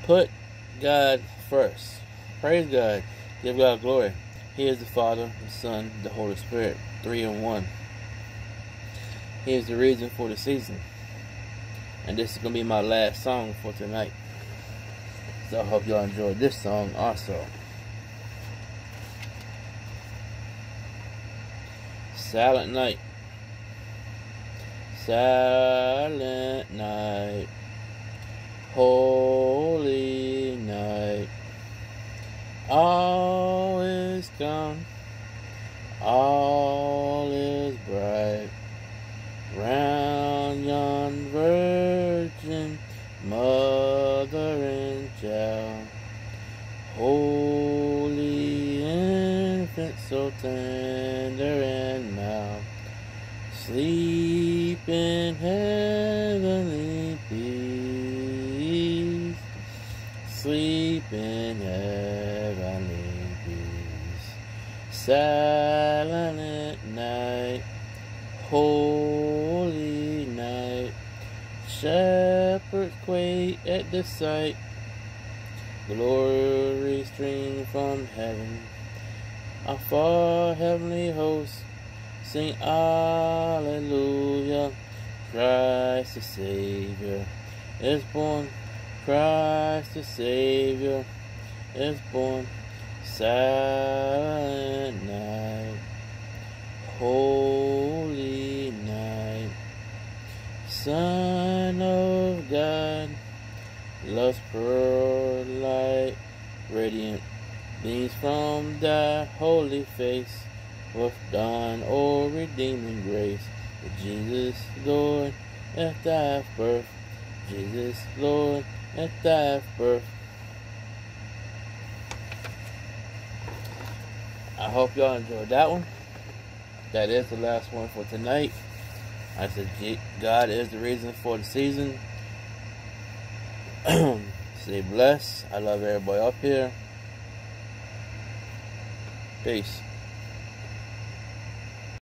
Put God first. Praise God. Give God glory. He is the Father, the Son, the Holy Spirit. 3 in 1. He is the reason for the season. And this is going to be my last song for tonight. So I hope y'all enjoyed this song also. Silent night. Silent night. Holy night. All is calm. All is bright. Round yon virgin, mother and child. Holy infant, so tender and mild. Sleep in heavenly peace. Sleep in heavenly peace. Silent night. Holy night. Shepherds quake at the sight. Glory stream from heaven. Our far heavenly host sing Alleluia. Christ the Savior is born. Christ the Savior is born. Silent night. Holy night. Son of God, love's pearl light, radiant beams from thy holy face, with dawn or redeeming grace. Jesus, Lord, at thy birth. Jesus, Lord, at thy birth. I hope y'all enjoyed that one. That is the last one for tonight. I said God is the reason for the season. Stay blessed. I love everybody up here. Peace.